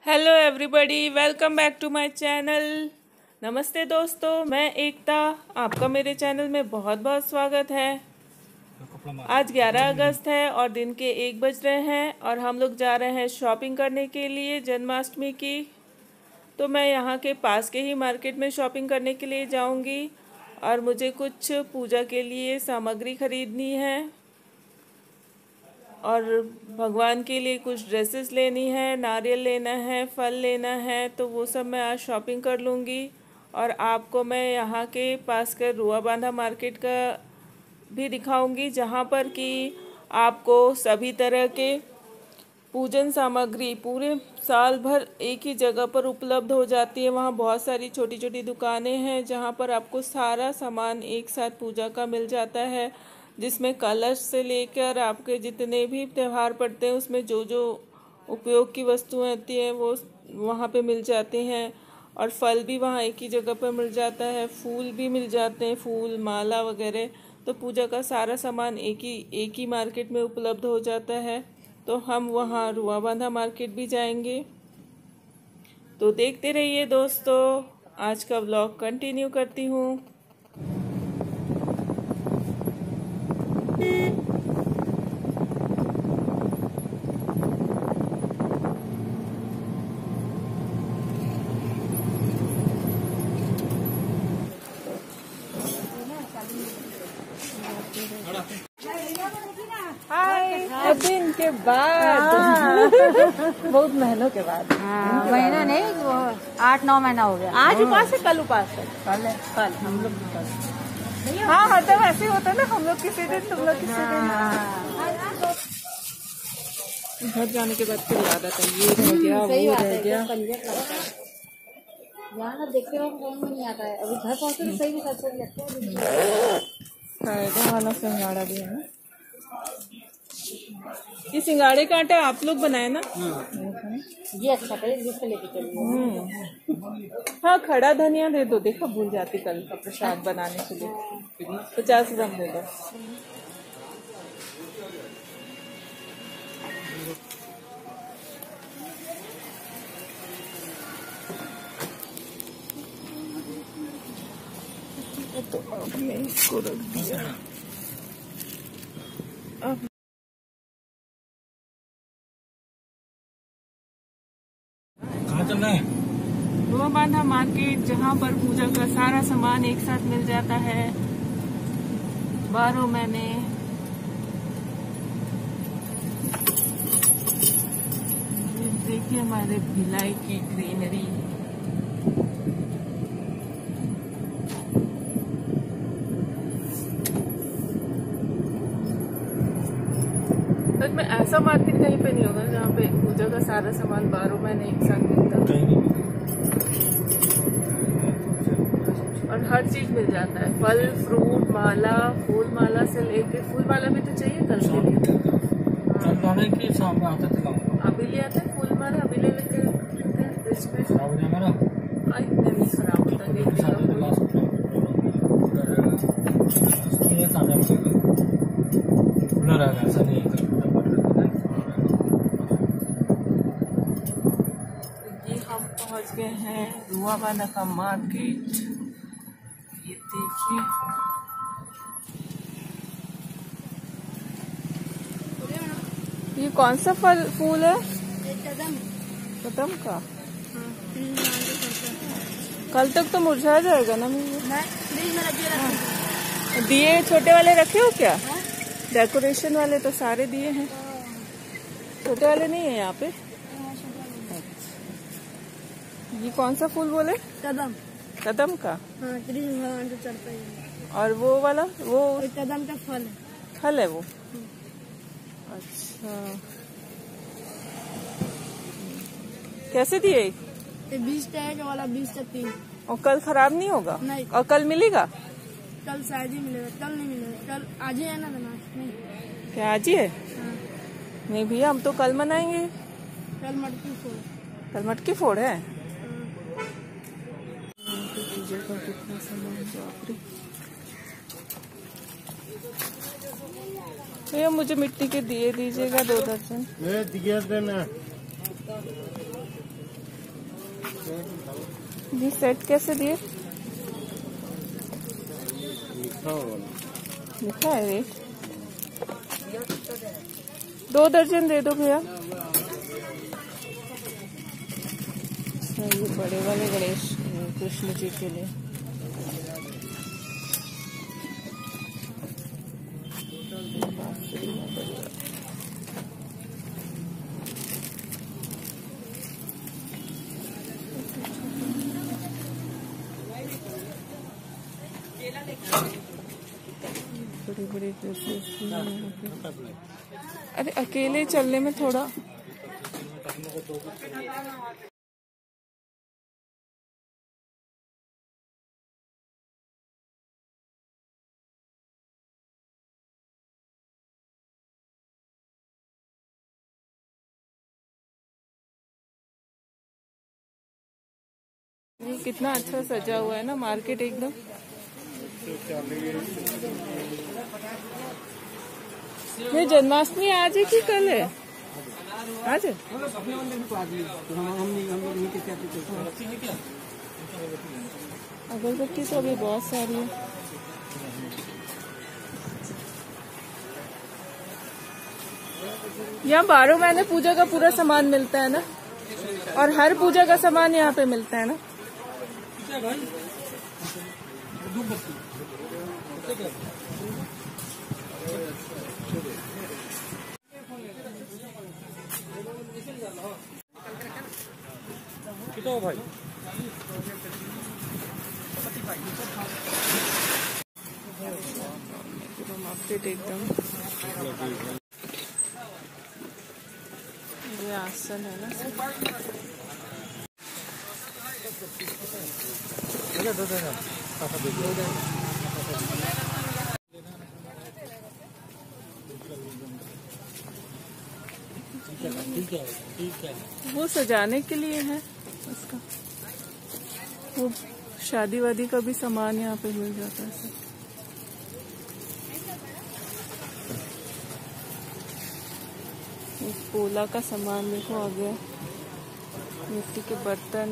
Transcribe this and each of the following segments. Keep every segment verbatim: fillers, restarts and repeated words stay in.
Hello everybody, welcome back to my channel. नमस्ते दोस्तों, मैं एकता, आपका मेरे चैनल में बहुत बहुत स्वागत है। आज ग्यारह अगस्त है और दिन के एक बज रहे हैं और हम लोग जा रहे हैं शॉपिंग करने के लिए जन्माष्टमी की। तो मैं यहाँ के पास के ही मार्केट में शॉपिंग करने के लिए जाऊँगी और मुझे कुछ पूजा के लिए सामग्री खरीदनी है और भगवान के लिए कुछ ड्रेसेस लेनी है, नारियल लेना है, फल लेना है। तो वो सब मैं आज शॉपिंग कर लूँगी और आपको मैं यहाँ के पास के रुआ बांधा मार्केट का भी दिखाऊंगी, जहाँ पर कि आपको सभी तरह के पूजन सामग्री पूरे साल भर एक ही जगह पर उपलब्ध हो जाती है। वहाँ बहुत सारी छोटी छोटी दुकानें हैं जहाँ पर आपको सारा सामान एक साथ पूजा का मिल जाता है, जिसमें कलश से लेकर आपके जितने भी त्यौहार पड़ते हैं उसमें जो जो उपयोग की वस्तुएं होती हैं वो वहाँ पे मिल जाती हैं। और फल भी वहाँ एक ही जगह पर मिल जाता है, फूल भी मिल जाते हैं, फूल माला वगैरह। तो पूजा का सारा सामान एक ही एक ही मार्केट में उपलब्ध हो जाता है। तो हम वहाँ रुआ बांधा मार्केट भी जाएंगे। तो देखते रहिए दोस्तों, आज का व्लॉग कंटिन्यू करती हूँ। हाय, दिन के बाद बहुत महीनों के बाद। हाँ, महीना नहीं, वो आठ नौ महीना हो गया। आज उपास है, कल उपास है। कल है, कल हम लोग कल। हाँ हाँ, तब ऐसे होता है ना, हम लोग किसी दिन तुम लोग किसी दिन। घर जाने के बाद फिर याद आता है, ये रह गया वो रह गया। यहाँ देखते वक्त समझ नहीं आता है, अभी घर पहुँचे तो सही में सब लगता है। फायदा वाला सिंगाड़ा भी है ना। ये सिंगाड़े का आटा आप लोग बनाए ना? ये अच्छा करे, जिससे लेके चलिए। हाँ, खड़ा धनिया दे दो, देखो भूल जाती कल का प्रसाद बनाने के लिए। पचास ग्राम दे दो। तो अब मैं इसको रख दिया। अब कहाँ चल रहे हैं? रुआ बांधा मार्केट, जहाँ पर पूजा का सारा सामान एक साथ मिल जाता है बारह महीने। देखिए हमारे भिलाई की ग्रीनरी। सच में ऐसा मार्केट कहीं पे नहीं होगा जहाँ पे पूजा का सारा सामान बारह महीने एक साथ मिलता है और हर चीज मिल जाता है। फल, फ्रूट, माला, फूल माला से लेके फूल माला भी तो चाहिए कल के लिए। की शाम में आते थे, अभी ले आते हैं फूल माला, अभी ले लेते हैं फ्रिज में। खराब हो जाएगा ना? आई नहीं खराब होता है। खुला रहेगा, ऐसा नहीं है। हम पहुंच गए हैं रुआ बांधा का मार्केट। ये देखिए, ये कौन सा फल फूल है? कदम कदम का। कल तक तो मुरझा जाएगा ना। दिए छोटे वाले रखे हो क्या? डेकोरेशन वाले तो सारे दिए हैं, छोटे वाले नहीं है यहाँ पे। ये कौन सा फूल बोले? कदम। कदम का। हाँ, कृष्ण भगवान जो चढ़ता है। और वो वाला वो कदम का फल है। फल है वो? अच्छा, कैसे दिए? ये बीस टैग वाला बीस का तीन। और कल खराब नहीं होगा? नहीं। और कल मिलेगा? कल शायद ही मिलेगा, कल नहीं मिलेगा। कल आज ही है ना बनास? नहीं, क्या आज ही है? हाँ। नहीं भैया, हम तो कल मनाएंगे। कल मटकी फोड़। कल मटकी फोड़ है। हाँ। पूजा का कितना सामान, बाप रे। भैया मुझे मिट्टी के दिए दीजिएगा दो दर्जन। दिया देना। ये सेट कैसे दिए? लिखा है रेट। दो दर्जन दे दो भैया। अच्छा, ये बड़े वाले गणेश कृष्ण जी के लिए। बड़े बड़े ड्रेसेस। अरे अकेले चलने में थोड़ा ये कितना अच्छा सजा हुआ है ना मार्केट एकदम। ये जन्माष्टमी आज है कि कल है? आज है। अगरबत्ती तो अभी बहुत सारी है। यहाँ बारह महीने पूजा का पूरा सामान मिलता है ना, और हर पूजा का सामान यहाँ पे मिलता है ना। कितना भाई? मार्केट एकदम। ये आसन है ना। ठीक है ठीक है। वो सजाने के लिए है उसका। वो शादी वादी का भी सामान यहाँ पे मिल जाता है सब। पोला का सामान देखो आ गया, मिट्टी के बर्तन।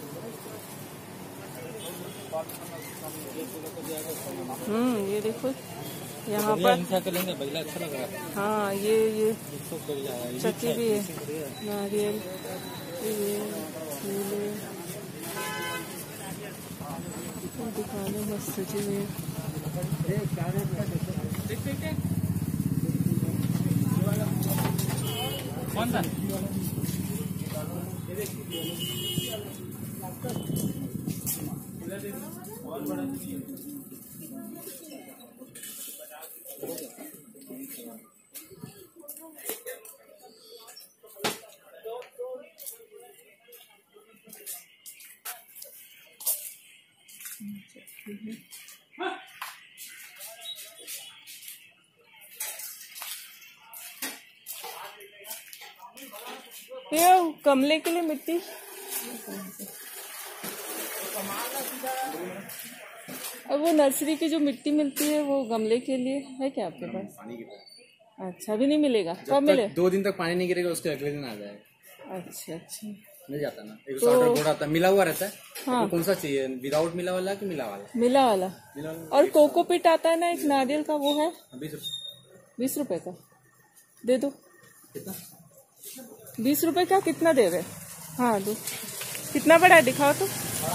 हम्म ये देखो यहाँ पर अच्छा लग रहा है। हाँ ये ये चक्की भी है, नारियल, ये फूले दुकानें मस्त सजी हुई है। कौन सा? ये गमले के लिए मिट्टी। अब वो नर्सरी की जो मिट्टी मिलती है वो गमले के लिए है क्या आपके पास? अच्छा अभी नहीं मिलेगा। कब मिले? दो दिन तक पानी नहीं गिरेगा उसके अगले दिन आ जाएगा। अच्छा अच्छा मिल जाता ना। एक तो, बोर्ड आता है, मिला हुआ रहता है। हाँ तो कौन सा चाहिए, विदाउट मिला वाला कि मिला वाला? मिला वाला। मिला वाला। और कोकोपीट आता है ना एक नारियल का, वो है बीस रुपए। बीस रुपए का दे दो। कितना? बीस रुपए का कितना दे रहे? हाँ दो। कितना बड़ा है दिखाओ तो।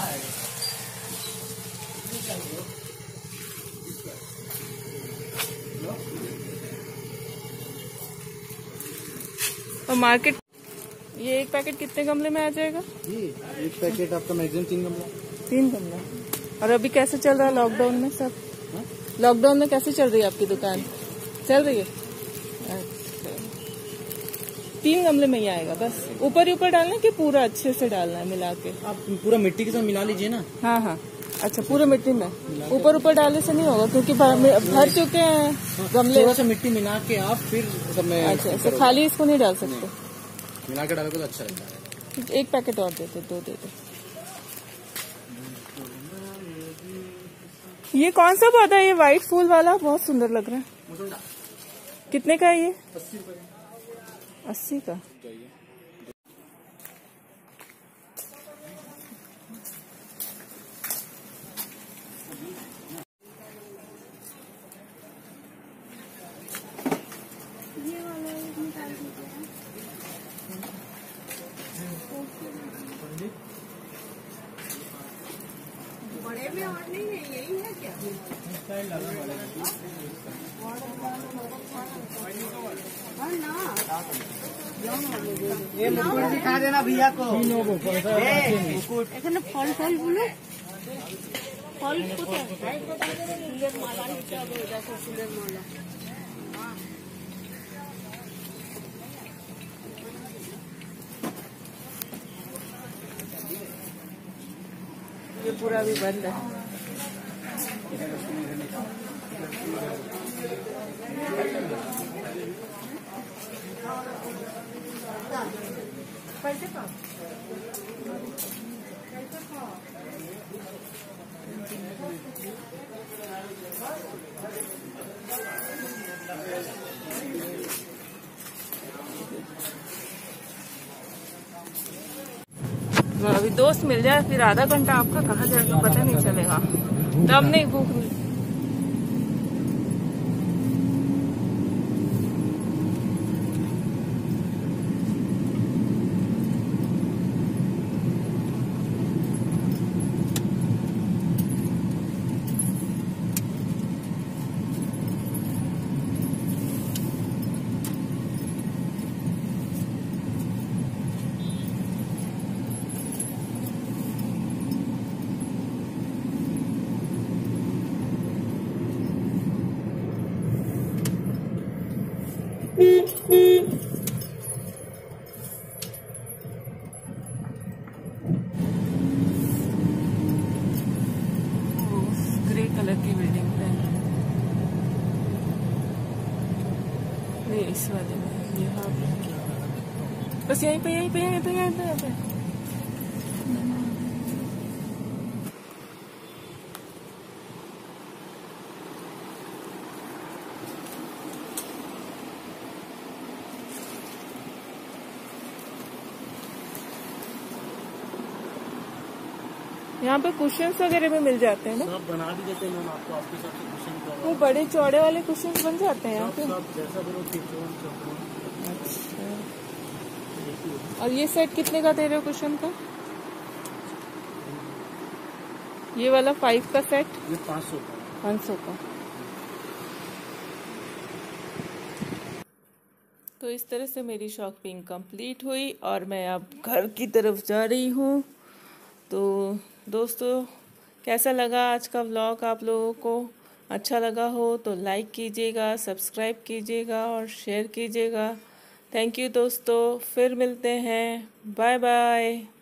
और मार्केट ये एक पैकेट कितने गमले में आ जाएगा? जी एक पैकेट आपका मैक्सिमम तीन गमला। तीन गमला। और अभी कैसे चल रहा है लॉकडाउन में सब? लॉकडाउन में कैसे चल रही है आपकी दुकान? चल रही है। अच्छा तीन गमले में ही आएगा बस? ऊपर ही ऊपर डालना कि पूरा अच्छे से डालना है मिला के? आप पूरा मिट्टी के साथ मिला लीजिए ना। हाँ हाँ अच्छा पूरे मिट्टी में। ऊपर ऊपर डालने से नहीं होगा क्योंकि भर चुके हैं गमले। थोड़ा सा मिट्टी मिला के आप फिर सब में। अच्छा तो खाली इसको नहीं डाल सकते? मिला के डालोगे तो अच्छा लगता है। एक पैकेट और देते, दो देते। ये कौन सा पौधा है? ये व्हाइट फूल वाला बहुत सुंदर लग रहा है। कितने का है ये? अस्सी रुपए। अस्सी का। बड़े में और नहीं है, यही है क्या? ये मुकुट दिखा देना भैया को। এখানে ফল ফল গুলো ফল কোথায়? ফুলের মালা নিতে হবে, দেখো ফুলের মালা। ये पूरा भी बंद है। पैसे का अभी दोस्त मिल जाए फिर आधा घंटा आपका कहाँ जाएगा पता नहीं चलेगा, तब नहीं भूख मिल। ग्रे कलर की बिल्डिंग पे नहीं, इस वाले में यहाँ पे बस यहीं पे यहीं पे यहीं पे यहीं पे यहीं पे यहाँ पे कुशन्स वगैरह भी मिल जाते हैं ना? सब बना भी देते हैं मैम आपको, आपके हिसाब से कुशन का। वो बड़े चौड़े वाले कुशन्स बन जाते हैं यहाँ पे। सब जैसा भी लोग अच्छा, और ये सेट कितने का दे रहे हो कुशन का? ये वाला फाइव का सेट ये पाँच सौ का। पाँच सौ का। तो इस तरह से मेरी शॉपिंग कंप्लीट हुई और मैं अब घर की तरफ जा रही हूँ। तो दोस्तों, कैसा लगा आज का व्लॉग? आप लोगों को अच्छा लगा हो तो लाइक कीजिएगा, सब्सक्राइब कीजिएगा और शेयर कीजिएगा। थैंक यू दोस्तों, फिर मिलते हैं। Bye bye.